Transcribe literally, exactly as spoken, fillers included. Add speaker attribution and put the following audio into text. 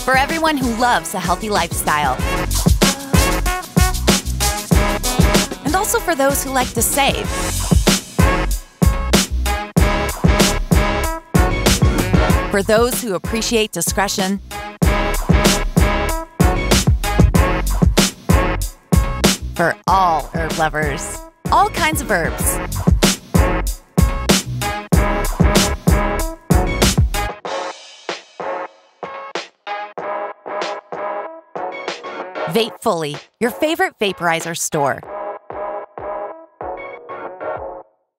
Speaker 1: For everyone who loves a healthy lifestyle. And also for those who like to save. For those who appreciate discretion. For all herb lovers. All kinds of herbs. VapeFully, your favorite vaporizer store.